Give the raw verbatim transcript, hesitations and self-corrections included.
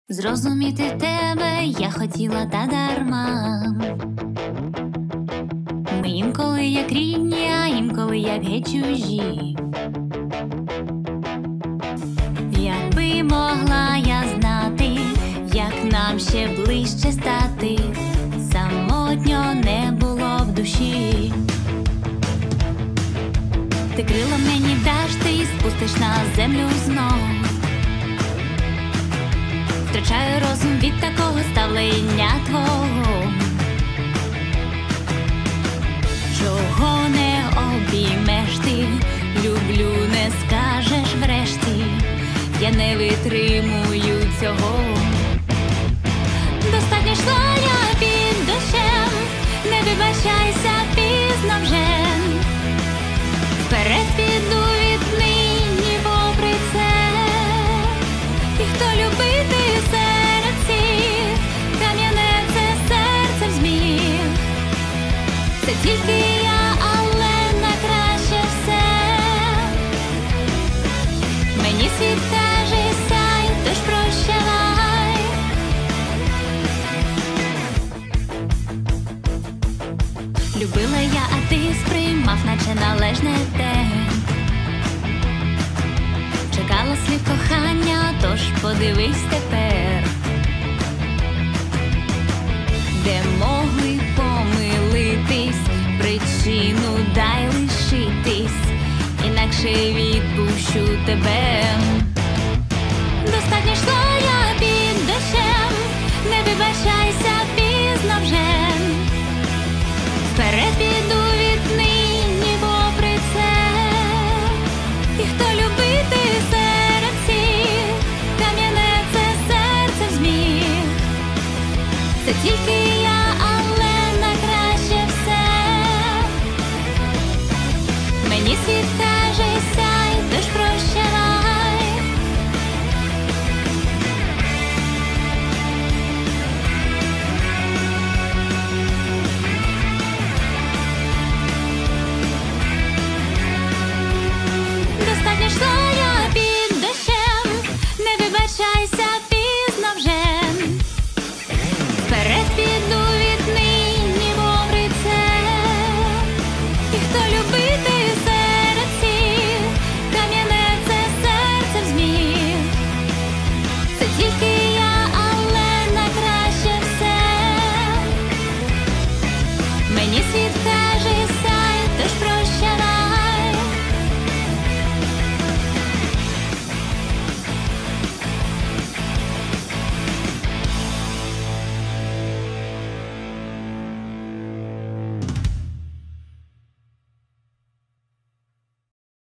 Зрозуміти тебе я хотіла та дарма. Ми інколи як рідні, а інколи як геть чужі. Якби могла я знати, як нам ще ближче стати, самотньо не було б душі. Ти крила мені даш, ти спустиш на землю знов. Втрачаю розум від такого ставлення твого. Чого не обіймеш ти, люблю не скажеш врешті, я не витримую цього. Достатньо йшла я під дощем, не вибачайся, пізно вже. Вперед піду віднині попри це. І хто любити серед всіх, кам'яне це серцем зміг. Це тільки я, але на краще все. Мені світ каже сяй, тож прощавай. Любила я, а ти сприймав, наче належне те. Чекала слів кохання, тож подивись тепер. Де могли помилитись, причину дай лишитись, інакше відпущу тебе. Достатньо йшла я під дощем, не вибачайся, пізно вже. Вперед піду віднині попри це. І хто любити серед всіх, кам'яне це серцем зміг. Це тільки